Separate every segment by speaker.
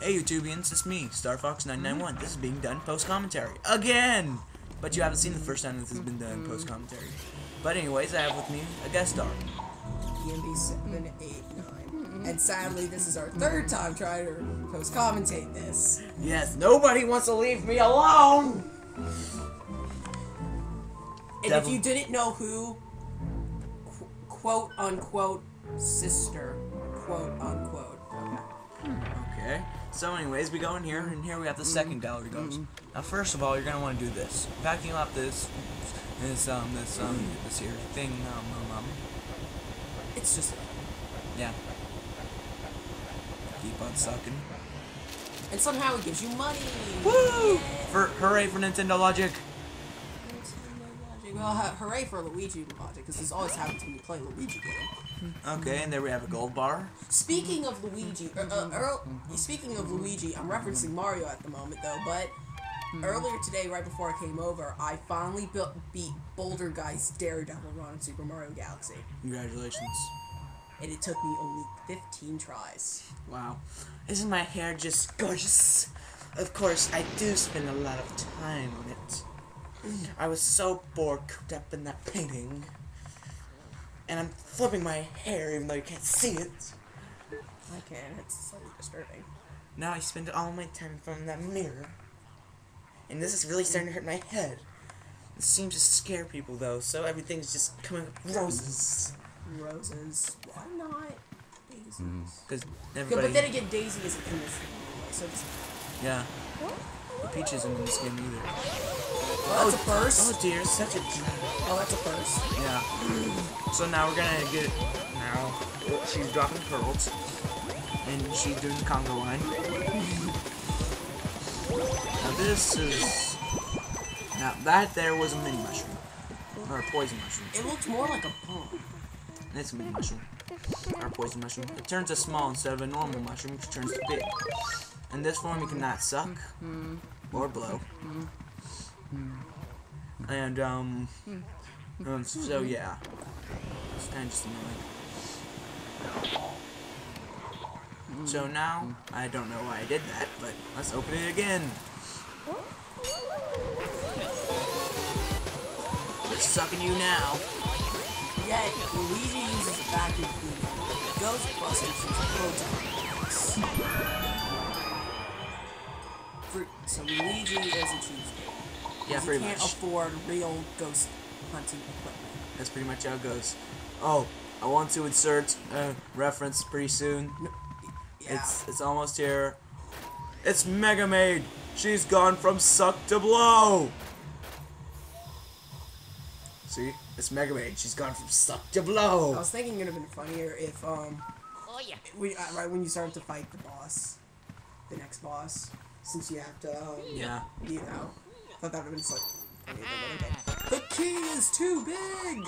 Speaker 1: Hey YouTubians, it's me, StarFox991. This is being done post-commentary. Again! But you haven't seen the first time this has been done post-commentary. But anyways, I have with me a guest star.
Speaker 2: PMB789. And sadly, this is our third time trying to post-commentate this.
Speaker 1: Yes, nobody wants to leave me alone!
Speaker 2: And if you didn't know who, quote-unquote, sister, quote-unquote.
Speaker 1: Okay. So anyways, we go in here, and here we have the second gallery ghost. Now first of all, you're gonna want to do this. Vacuum up this here thing,
Speaker 2: It's just...
Speaker 1: yeah. Keep on sucking.
Speaker 2: And somehow it gives you money!
Speaker 1: Woo! Hooray for Nintendo Logic!
Speaker 2: Well, hooray for Luigi Logic, because this always happens when you play a Luigi game.
Speaker 1: Okay, and there we have a gold bar.
Speaker 2: Speaking of Luigi, speaking of Luigi, I'm referencing Mario at the moment though, but earlier today, right before I came over, I finally beat Boulder Guy's Daredevil run in Super Mario Galaxy.
Speaker 1: Congratulations.
Speaker 2: And it took me only 15 tries.
Speaker 1: Wow. Isn't my hair just gorgeous? Of course, I do spend a lot of time on it. I was so bored cooped up in that painting. And I'm flipping my hair even though you can't see it.
Speaker 2: I can, it's slightly disturbing.
Speaker 1: Now I spend all my time in front of that mirror. And this is really starting to hurt my head. It seems to scare people though, so everything's just coming with roses.
Speaker 2: Roses. Why not daisies?
Speaker 1: Because
Speaker 2: Yeah,
Speaker 1: everybody...
Speaker 2: but then again, Daisy isn't in this anyway, so it's...
Speaker 1: yeah. Peach isn't in this game either.
Speaker 2: Oh, that's a purse?
Speaker 1: Oh dear, such a...
Speaker 2: Oh, that's a purse.
Speaker 1: Yeah. So now we're gonna get... Now, she's dropping pearls. And she's doing the conga line. Now this is... Now that there was a mini mushroom. Or a poison mushroom.
Speaker 2: It looked more like a bomb.
Speaker 1: It's a mini mushroom. Or a poison mushroom. It turns to small instead of a normal mushroom, which turns to big. In this form, you cannot suck or blow. And, so yeah. It's kind of just annoying. So now, I don't know why I did that, but let's open it again. We're sucking you now.
Speaker 2: Yet, Luigi uses a vacuum cleaner. Ghostbusters use proton. So Luigi is a cheapskate.
Speaker 1: Yeah, pretty
Speaker 2: He can't
Speaker 1: much.
Speaker 2: afford real ghost hunting equipment.
Speaker 1: That's pretty much how it goes. Oh, I want to insert a reference pretty soon.
Speaker 2: Yeah.
Speaker 1: It's almost here. It's Mega Maid. She's gone from suck to blow. See? It's Mega Maid. She's gone from suck to blow.
Speaker 2: I was thinking it would have been funnier if right when you started to fight the boss, the next boss, since you have to
Speaker 1: Yeah.
Speaker 2: you know, I thought that would have been like the key is too big.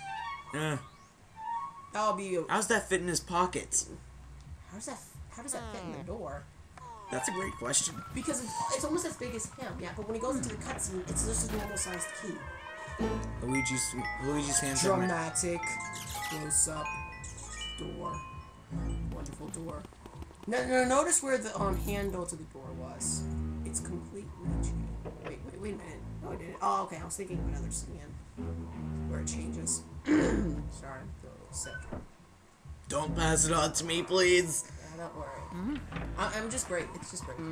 Speaker 2: That'll be.
Speaker 1: How's that fit in his pockets?
Speaker 2: How does that fit in the door?
Speaker 1: That's a great question.
Speaker 2: Because it's almost as big as him, yeah. But when he goes into the cutscene, it's just a normal sized key.
Speaker 1: Luigi's hands are
Speaker 2: Dramatic, close up, door, wonderful door. No, notice where the handle to the door was. It's completely changed. Wait a minute. No, I didn't. Oh, okay. I was thinking of another scene where it changes. Sorry, I'm feeling a little sick.
Speaker 1: Don't pass it on to me, please.
Speaker 2: Yeah, don't worry. I'm just great. It's just great.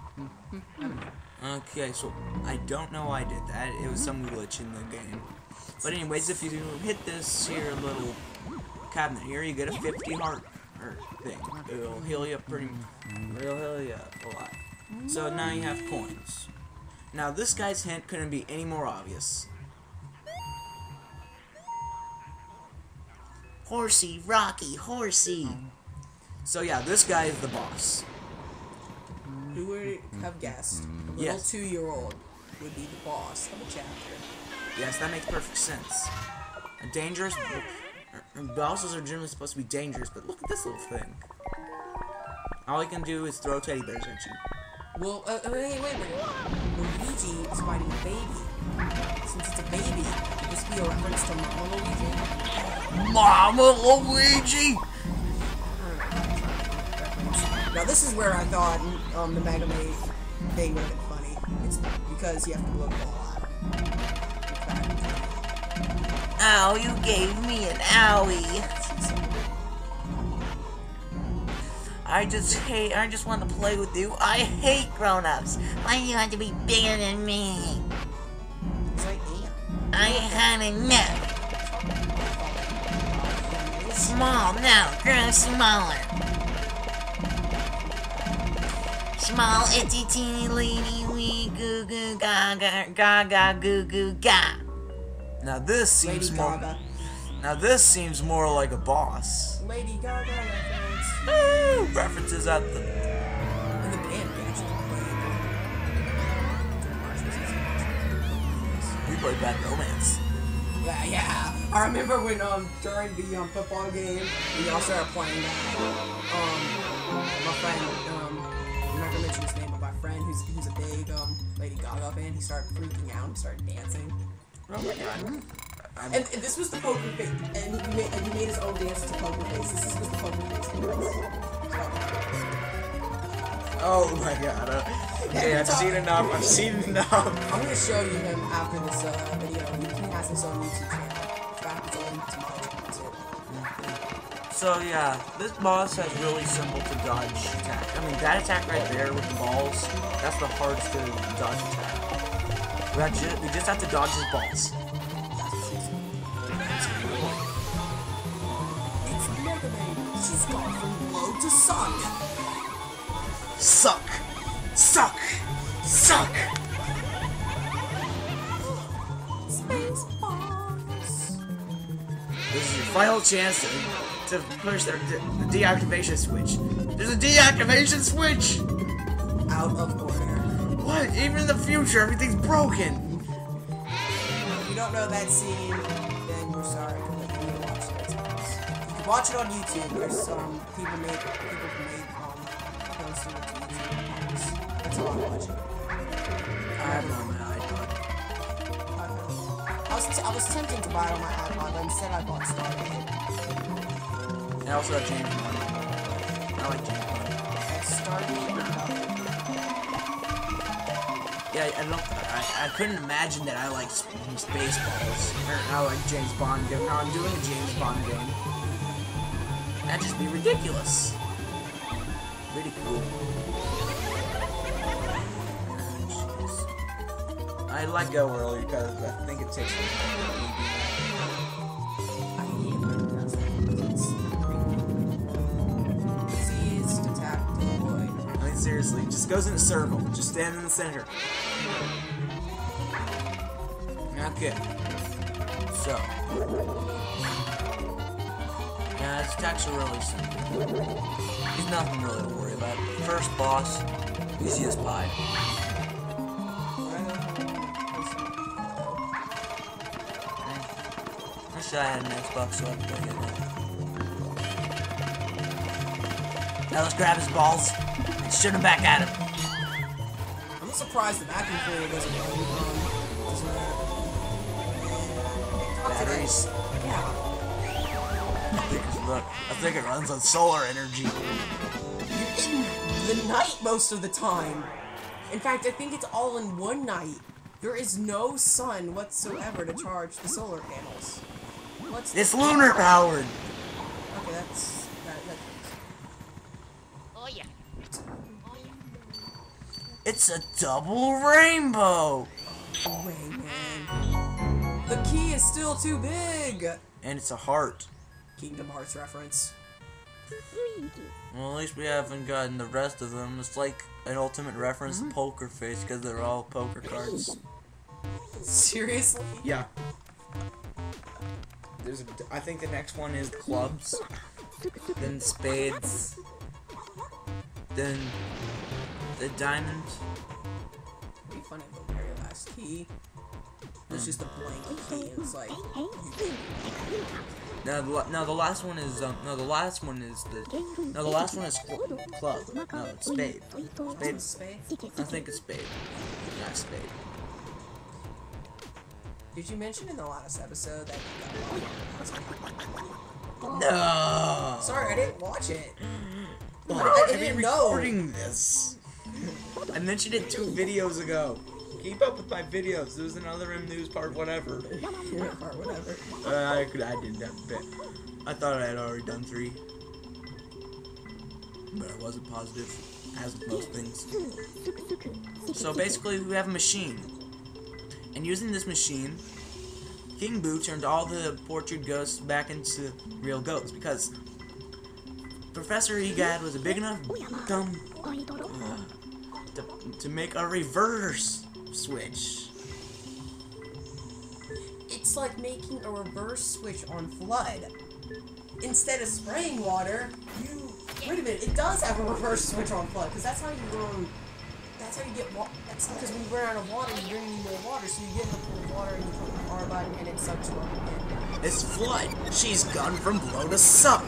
Speaker 1: Okay, so I don't know why I did that. It was some glitch in the game. But anyways, if you hit this here little cabinet here, you get a 50 heart thing. It'll heal you up a lot. So now you have coins. Now this guy's hint couldn't be any more obvious. Horsey, Rocky, Horsey. So yeah, this guy is the boss.
Speaker 2: Who would have guessed? A little
Speaker 1: Yes.
Speaker 2: 2-year-old would be the boss of a chapter.
Speaker 1: Yes, that makes perfect sense. A dangerous... Bosses are generally supposed to be dangerous, but look at this little thing. All he can do is throw teddy bears at you.
Speaker 2: Well, wait. Luigi is fighting a baby. Since it's a baby, could this be a reference to Mama Luigi?
Speaker 1: Mama Luigi!
Speaker 2: Now this is where I thought the Mega Man thing would have been funny. It's because you have to blow the ball out.
Speaker 1: Ow, you gave me an owie. I just want to play with you. I hate grown-ups. Why do you have to be bigger than me? I had enough. Small now, grow smaller. Small, itty, teeny, leeny, wee, goo, goo, gaga, gaga, goo, goo, ga. Now this seems Now this seems more like a boss.
Speaker 2: Lady Gaga reference.
Speaker 1: Woo! References at the.
Speaker 2: And the band actually played.
Speaker 1: We played Bad Romance.
Speaker 2: Yeah. I remember when during the football game, we all started playing that. My friend, I'm not gonna mention his name, but my friend who's a big Lady Gaga fan, he started freaking out and started dancing.
Speaker 1: Oh my god.
Speaker 2: And this was the poker face, and he made his own dance to poker face. This was the poker face.
Speaker 1: Oh my god. Okay, I've seen enough.
Speaker 2: I'm gonna show you him after this video. He has his own YouTube channel.
Speaker 1: So yeah, this boss has really simple to dodge attack. I mean, that attack right there with the balls, that's the hardest to dodge attack. We just have to dodge his balls.
Speaker 2: It's Mega Man. She's gone from low to suck.
Speaker 1: Suck! Suck! Suck!
Speaker 2: Space Boss.
Speaker 1: This is your final chance to push the deactivation switch. There's a deactivation switch!
Speaker 2: Out of order.
Speaker 1: What? Even in the future, everything's broken!
Speaker 2: If you don't know that scene, then we're sorry, but you need to watch it. You can watch it on YouTube. There's some people made posted it to YouTube. That's all I'm watching.
Speaker 1: I have it on my iPod.
Speaker 2: I was tempting to buy it on my iPod, but instead I bought Stargate.
Speaker 1: I also have James Bond. I like James Bond.
Speaker 2: Stargate.
Speaker 1: Yeah, I couldn't imagine that I like Spaceballs. Or I like James Bond game. No, I'm doing a James Bond game. That'd just be ridiculous. Pretty cool. I let go early because I think it takes me. Seriously, just goes in a circle. Just stand in the center. Okay. So. Yeah, his attacks are really simple. He's nothing really to worry about. First boss, easy as pie. I wish I had an Xbox so I could play it. Now let's grab his balls. Shoot him back at him.
Speaker 2: I'm surprised the vacuum cleaner doesn't
Speaker 1: batteries.
Speaker 2: Yeah.
Speaker 1: I think it runs on solar energy.
Speaker 2: You're in the night most of the time. In fact, I think it's all in one night. There is no sun whatsoever to charge the solar panels.
Speaker 1: It's lunar powered.
Speaker 2: Okay, that's
Speaker 3: Oh yeah.
Speaker 1: It's a double rainbow!
Speaker 2: No way, man. The key is still too big!
Speaker 1: And it's a heart.
Speaker 2: Kingdom Hearts reference.
Speaker 1: Well, at least we haven't gotten the rest of them. It's like an ultimate reference to Poker Face because they're all poker cards.
Speaker 2: Seriously?
Speaker 1: Yeah. I think the next one is clubs, then spades, then the diamond.
Speaker 2: It'd be funny if the very last key was just a blank key. It's like
Speaker 1: No, the last one is no, the last one is club. No, it's spade.
Speaker 2: spade.
Speaker 1: I think it's spade. Not spade.
Speaker 2: Did you mention in the last episode that you got
Speaker 1: No.
Speaker 2: Sorry, I didn't watch it.
Speaker 1: What? I've
Speaker 2: didn't
Speaker 1: been
Speaker 2: know.
Speaker 1: recording this. I mentioned it 2 videos ago. Keep up with my videos. There's another M News part, whatever.
Speaker 2: Or whatever.
Speaker 1: I didn't have a bit. I thought I had already done 3. But I wasn't positive, as with most things. So basically, we have a machine. And using this machine, King Boo turned all the portrait ghosts back into real ghosts. Because Professor Egad was a big enough dumb to make a reverse switch.
Speaker 2: It's like making a reverse switch on Flood. Instead of spraying water, you... Wait a minute, it does have a reverse switch on Flood, because that's how you get water. That's because when you run out of water, you bring in more water, so you get in the pool of water and you put the R button and it sucks water in.
Speaker 1: It's Flood. She's gone from blow to suck.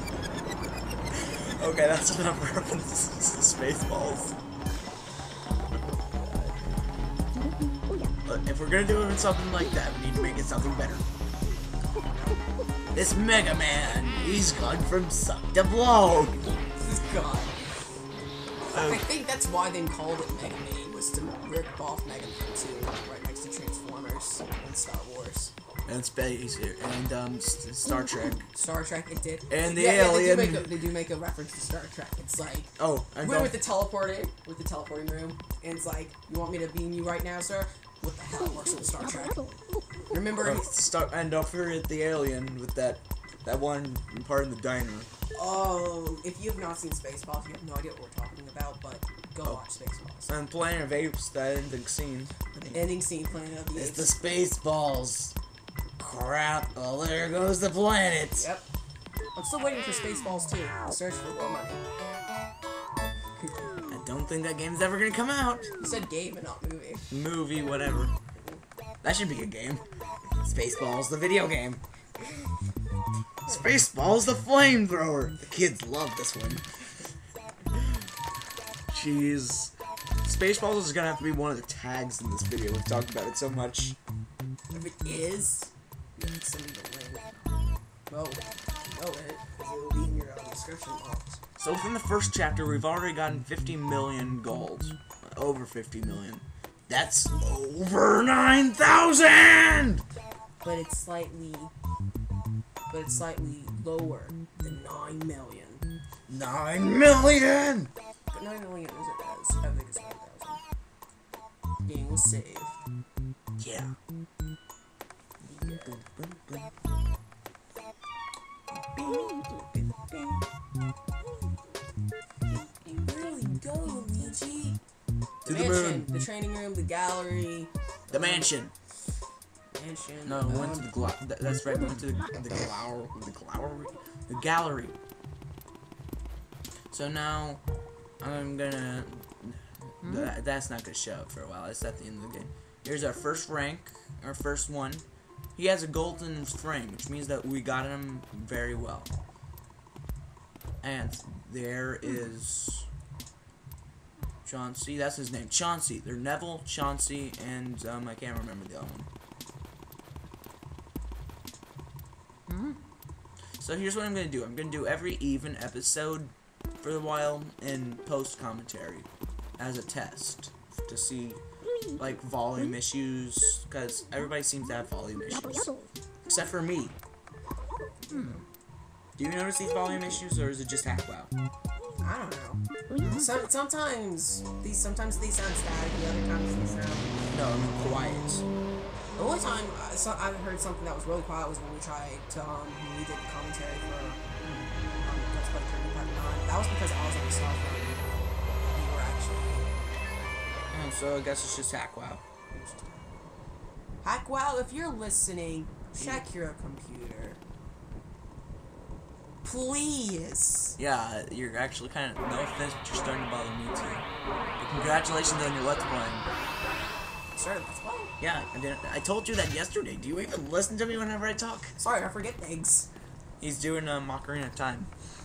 Speaker 1: Okay, that's enough references to Spaceballs. But if we're gonna do it with something like that, we need to make it something better. This Mega Man, he's gone from suck to blow.
Speaker 2: God. I think that's why they called it Mega Man, was to rip off Mega Man 2, right next to Transformers and Star Wars.
Speaker 1: And Space, and Star Trek.
Speaker 2: Star Trek, it did.
Speaker 1: And the
Speaker 2: yeah,
Speaker 1: alien.
Speaker 2: they do make a reference to Star Trek. It's like,
Speaker 1: oh, and
Speaker 2: we're with the teleporting room, and it's like, you want me to beam you right now, sir? What the hell works with Star Trek? Remember?
Speaker 1: And don't forget the alien with that one part in the diner.
Speaker 2: Oh, if you have not seen Spaceballs, you have no idea what we're talking about, but go watch Spaceballs.
Speaker 1: And Planet of Apes, that ending scene.
Speaker 2: The ending scene, Planet of the Apes.
Speaker 1: It's the Spaceballs. Crap, well there goes the planet.
Speaker 2: Yep. I'm still waiting for Spaceballs 2. Search for more money.
Speaker 1: I don't think that game's ever gonna come out.
Speaker 2: You said game and not movie.
Speaker 1: Movie, whatever. That should be a game. Spaceballs, the video game. Spaceballs, the flamethrower. The kids love this one. Jeez. Spaceballs is gonna have to be one of the tags in this video. We've talked about it so much.
Speaker 2: If it is, you can send me the link. Well, you know it, because it will be in your description box.
Speaker 1: So from the first chapter, we've already gotten 50 million gold. Over 50 million. That's over 9,000!
Speaker 2: But it's slightly lower than 9 million.
Speaker 1: 9 million!
Speaker 2: But 9 million is as big as 9,000. Game was saved.
Speaker 1: Yeah.
Speaker 2: Where do we go, Luigi?
Speaker 1: To the
Speaker 2: mansion,
Speaker 1: moon.
Speaker 2: the training room, the gallery.
Speaker 1: The mansion.
Speaker 2: Mansion.
Speaker 1: No, we went to the that's right, we went to the gallery. So now, I'm gonna, that's not gonna show up for a while, it's at the end of the game. Here's our first rank, our first one. He has a golden frame, which means that we got him very well. And there is Chauncey, that's his name, Chauncey. They're Neville, Chauncey, and I can't remember the other one. So here's what I'm gonna do. I'm gonna do every even episode for a while in post commentary as a test to see like volume issues, because everybody seems to have volume issues except for me. Do you notice these volume issues, or is it just Hackwell?
Speaker 2: I don't know. Sometimes these sound staticky, other times they sound.
Speaker 1: No, I mean quiet.
Speaker 2: The only time I heard something that was really quiet was when we tried to when we did the commentary for Let's Play Kirby Part 9. That was because I was on the soft run. We were actually.
Speaker 1: Oh, so I guess it's just Hackwell.
Speaker 2: Hackwell, if you're listening, check your computer. Please.
Speaker 1: Yeah, you're actually kind of, no offense, but you're starting to bother me too. But congratulations on your Let's Playing.
Speaker 2: Sorry, that's fine.
Speaker 1: Yeah, I told you that yesterday. Do you even listen to me whenever I talk?
Speaker 2: Sorry, I forget things.
Speaker 1: He's doing Ocarina of Time.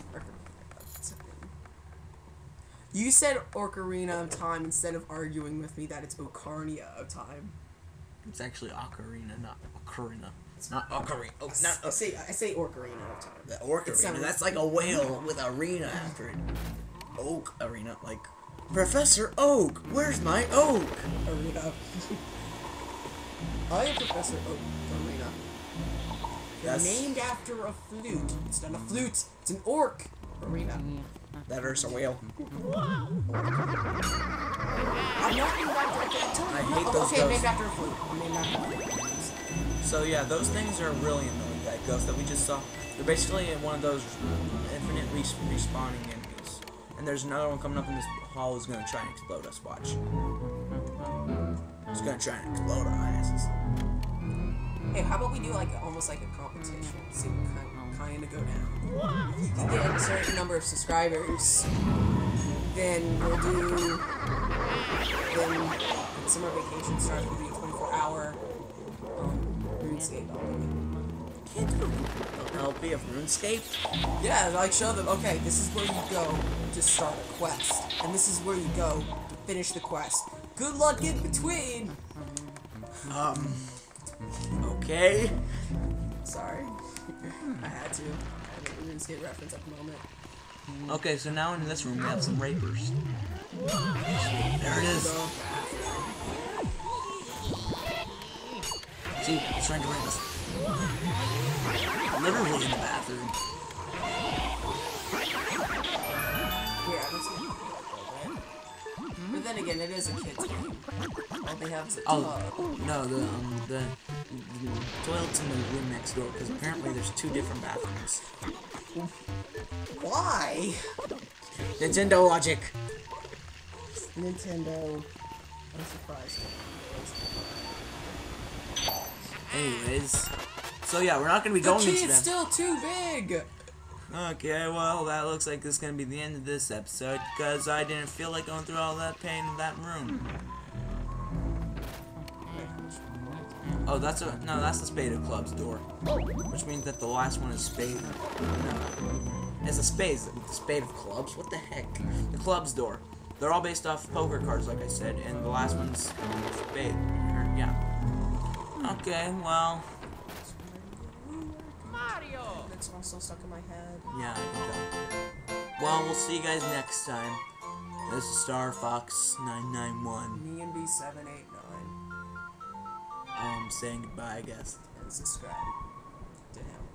Speaker 2: You said Ocarina of Time instead of arguing with me that it's Ocarina of Time.
Speaker 1: It's actually Ocarina, not Ocarina. It's not ocarina. Oh,
Speaker 2: I say Orcarina all the time.
Speaker 1: The Orcarina. That's like a whale with arena after it. Oak Arena, like Professor Oak. Where's my oak?
Speaker 2: Arena. I am Professor Oak Arena.
Speaker 1: That's
Speaker 2: Named after a flute. It's not a flute. It's an orc arena.
Speaker 1: that is a whale.
Speaker 2: I'm not named after.
Speaker 1: I hate those
Speaker 2: Okay, I'm named
Speaker 1: ghosts.
Speaker 2: after a flute. I'm named after a flute.
Speaker 1: So yeah, those things are really annoying. That ghost that we just saw. They're basically one of those infinite respawning enemies. And there's another one coming up in this hall who's gonna try and explode us. Watch. He's gonna try and explode our asses.
Speaker 2: Hey, how about we do like almost like a competition? See what kind of go down. If you can get a certain number of subscribers, then we'll do. Then summer vacation starts. We'll do a 24-hour RuneScape LP.
Speaker 1: Can't do an LP of RuneScape.
Speaker 2: Yeah, like show them. Okay, this is where you go to start a quest, and this is where you go to finish the quest. Good luck in between.
Speaker 1: Okay.
Speaker 2: Sorry, I had to. I had a RuneScape reference at the moment.
Speaker 1: Okay, so now in this room we have some rapers. There it is. See, it's trying to rape us. Literally in the bathroom.
Speaker 2: Yeah, that's good. But then again, it is a kid's game. All they have is a tub.
Speaker 1: No, the toilet's in the room next door because apparently there's two different bathrooms.
Speaker 2: Why?
Speaker 1: Nintendo logic.
Speaker 2: Nintendo. I'm surprised.
Speaker 1: Anyways, so yeah, we're not gonna be
Speaker 2: The
Speaker 1: going into
Speaker 2: key's
Speaker 1: that.
Speaker 2: still too big.
Speaker 1: Okay, well, that looks like this is gonna be the end of this episode because I didn't feel like going through all that pain in that room. Oh, that's the Spade of Clubs door, which means that the last one is Spade. No, it's a Spade. The Spade of Clubs. What the heck? The Clubs door. They're all based off poker cards, like I said, and the last one's Spade. Yeah. Okay, well.
Speaker 2: Mario. That song's still stuck in my head.
Speaker 1: Yeah, I can tell. Well, we'll see you guys next time. This is Star Fox 991.
Speaker 2: Me and B789.
Speaker 1: Saying goodbye, I guess.
Speaker 2: And subscribe to him.